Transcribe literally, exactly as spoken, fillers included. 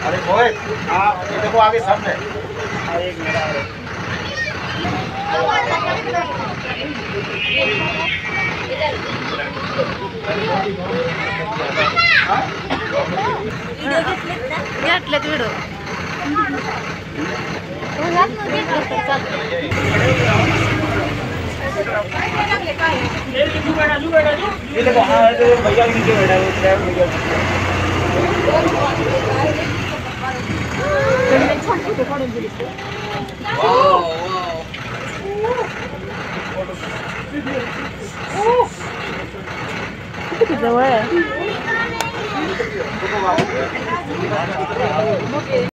अरे मोहित, हाँ ये देखो आगे सामने। एक मिनट। घेतलेत व्हिडिओ ये देखो हाँ भैया नीचे बैठा है भैया। जवळ आहे.